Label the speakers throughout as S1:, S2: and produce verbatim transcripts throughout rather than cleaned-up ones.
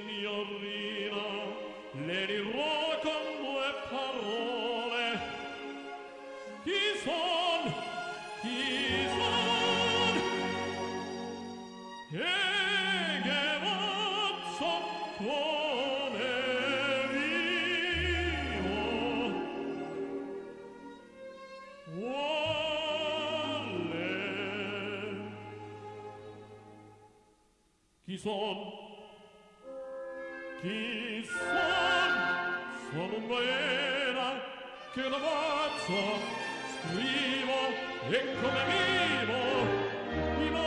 S1: signorina, le dirò con due parole. Chi son? Chi son? E che vozzo come vivo vuole. Chi son? Chi son? Sono un boera che la vazzo scrivo e come vivo vivo.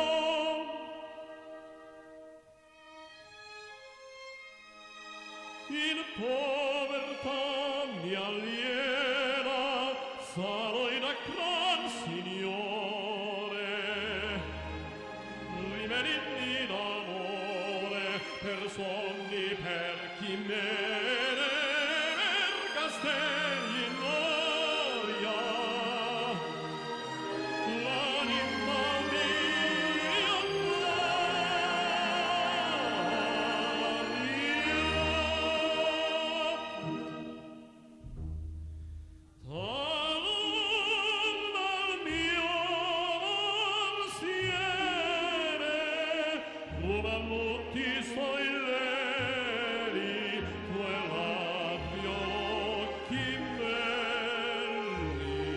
S1: In povertà mi aliena sarò in a gran signore, rimedi d'amore per sogni per chi me ne castelli in noia. L'anima mia talunda al mio pensiero rubano ti suoi leri tuoi labbri occhi belli.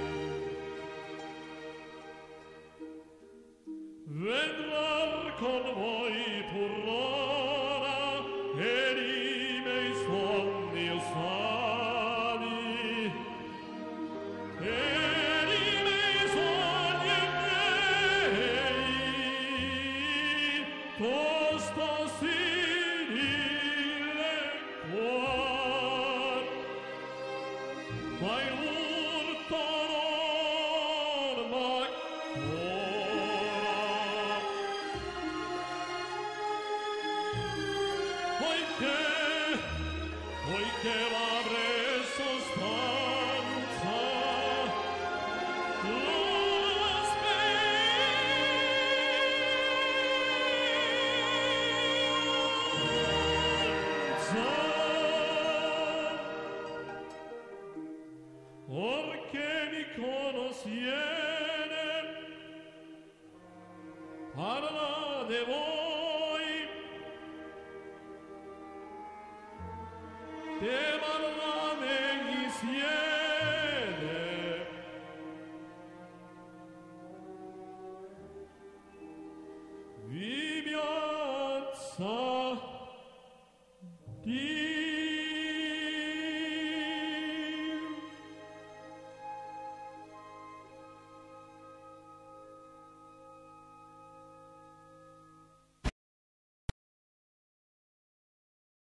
S1: Vedrar con voi pur ora e i miei sogni usani e i miei sogni miei tosto simile cuor mai urto non m'ancora. Poiché, poiché l'avrei sostanza, la speranza, orché mi conosciene, parla de voi, te parlame insieme. Vi piazza di